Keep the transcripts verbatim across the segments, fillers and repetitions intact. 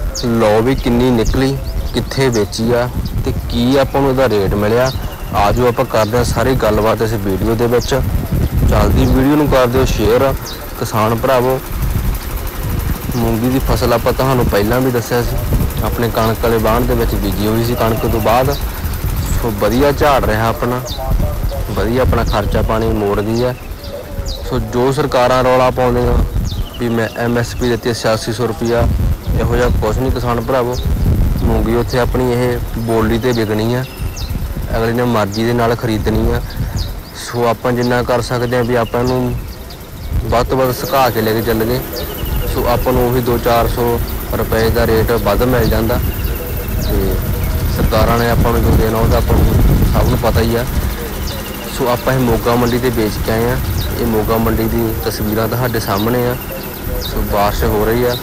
लो भी किन्नी निकली, कित्थे बेची आ ते की आपां नूं इहदा रेट मिलिया। आजो आपां करदे हां सारी गलबात इस वीडियो दे विच। चलदी वीडियो नूं कर दिओ शेयर। किसान भरावो, मूंगी की फसल आपां तुहानूं पहिलां भी दस्सिआ सी, अपने कणक वाले बाण दे विच बीजी होई सी कणक तो बाद। सो वधिया झाड़ रहा अपना, वधिया अपना खर्चा पानी मोड़दी है। सो जो सरकारां रौला पाउंदियां भी मैं एम एस पी दित्ती छियासी सौ रुपया, इहो जिहा कुछ नहीं किसान भरावो। मूंगी उत्थे अपनी ये बोली ते विकनी है, अगले ने मर्जी दे नाल खरीदनी है। सो आपां जिन्ना कर सकते हैं भी आपां नूं वध तो वध सुका के लेके चल गए। सो आपां नूं उही दो चार सौ रुपए का रेट वध मिल जाता। तो सरकारां ने आपां नूं जो देना वो आपां नूं सब नूं पता ही है। सो आपां ये मोगा मंडी ते बेच के आए हैं। ये मोगा मंडी की तस्वीरां तुहाडे सामने आ। सो बारिश हो रही है,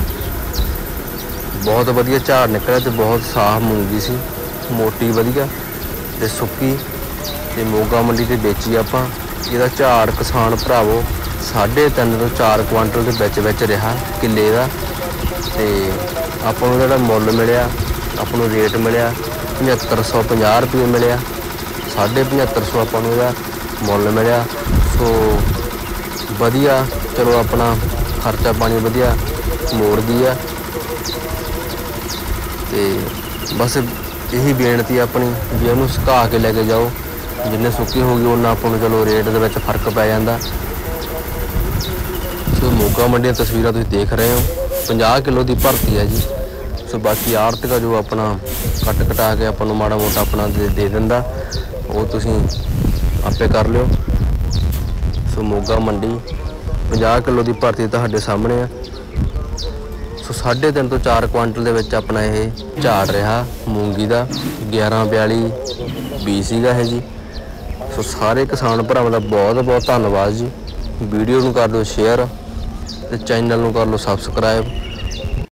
बहुत वधिया झाड़ निकलिया ते बहुत साफ मूंगी सी, मोटी वधिया ते सुक्की ते मोगा मंडी ते बेची आपां। इहदा झाड़ किसान भरावो साढ़े तीन तो चार क्वांटल के विच विच रहा किले का। ते आपां नूं जिहड़ा मुੱਲ मिलिया, आपां नूं रेट मिलिया पचहत्तर सौ पचास रुपये मिलिया, साढ़े पचहत्तर सौ आपां नूं इहदा मुੱਲ मिलिया। सो वधिया चलो अपना खर्चा पानी वधिया मोड़दी है। ते बस यही बेनती अपनी भी उन्होंने सुका के लेके जाओ, जिन्ने सुक्की होगी उन्ना आपां नूं चलो रेट दे विच फर्क पै जांदा। सो मोगा मंडी तस्वीरां तुसीं देख रहे हो, पचास किलो की भरती है जी। सो बाकी आड़त का जो अपना कट कटा के आपां नूं माड़ा मोटा अपना दे दे दिंदा, वो तुसीं आपे कर लिओ। सो मोगा मंडी पचास किलो की भरती तुहाडे सामने है। सो साढ़े तीन तो चार क्वांटल के विच अपना ये झाड़ रहा मूंगी का, ग्यारह बयाली बीस सीगा है जी। सो सारे किसान भरावां दा बहुत बहुत धन्नवाद जी। वीडियो नूं कर दो शेयर ते चैनल नूं कर लो सबसक्राइब।